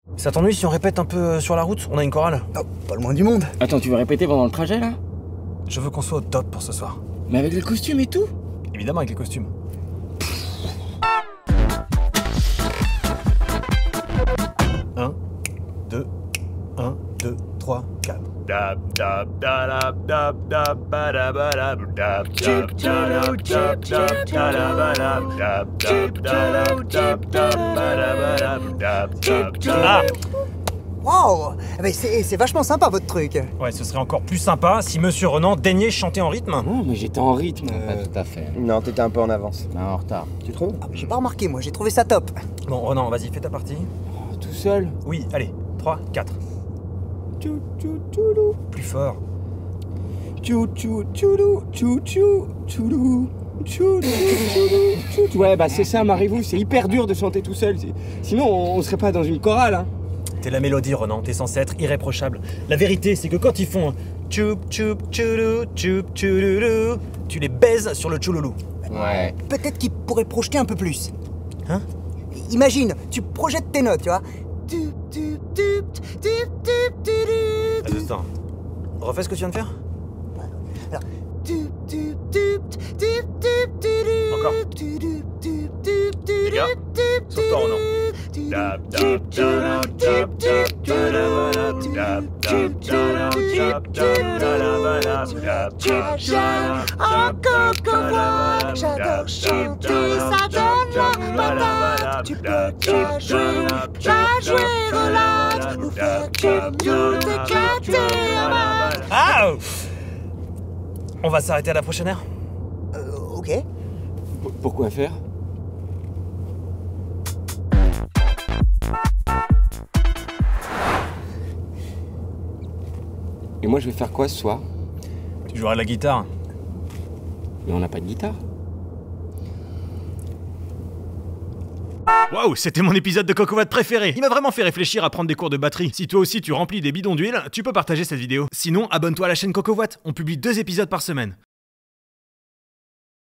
Ça t'ennuie si on répète un peu sur la route? On a une chorale. Oh, pas le moins du monde. Attends, tu veux répéter pendant le trajet là? Je veux qu'on soit au top pour ce soir. Mais avec le costume et tout? Évidemment avec les costumes. Un, deux, 1, 2, 3, 4. Ah! Wow, mais c'est vachement sympa votre truc. Ouais, ce serait encore plus sympa si Monsieur Renan daignait chanter en rythme. Non, mais j'étais en rythme. Pas tout à fait. Non, t'étais un peu en avance. Non, en retard. Tu trouves? Ah, j'ai pas remarqué, moi, j'ai trouvé ça top. Bon, Renan, vas-y, fais ta partie. Oh, tout seul? Oui, allez, 3, 4. Plus fort. Ouais, bah c'est ça, mariez-vous, c'est hyper dur de chanter tout seul. Sinon, on serait pas dans une chorale, hein. T'es la mélodie, Renan, t'es censé être irréprochable. La vérité, c'est que quand ils font tchoup tchoup tchoulou tchoup tchouloulou, tu les baises sur le tchouloulou. Ouais. Peut-être qu'il pourrait projeter un peu plus. Hein? Imagine, tu projettes tes notes, tu vois. Attends. Refais ce que tu viens de faire. Alors. Encore. Les gars, sauf toi, Renan. En coco-voix, j'adore chanter, ça donne la patate. Tu peux déjà jouer relax, nous faire comme nous t'éclater en mal. Ah! On va s'arrêter à la prochaine heure. Ok. Pourquoi faire? Et moi, je vais faire quoi ce soir? Tu joueras de la guitare. Mais on n'a pas de guitare. Waouh, c'était mon épisode de Coco Watt préféré. Il m'a vraiment fait réfléchir à prendre des cours de batterie. Si toi aussi tu remplis des bidons d'huile, tu peux partager cette vidéo. Sinon, abonne-toi à la chaîne Coco Watt. On publie 2 épisodes par semaine.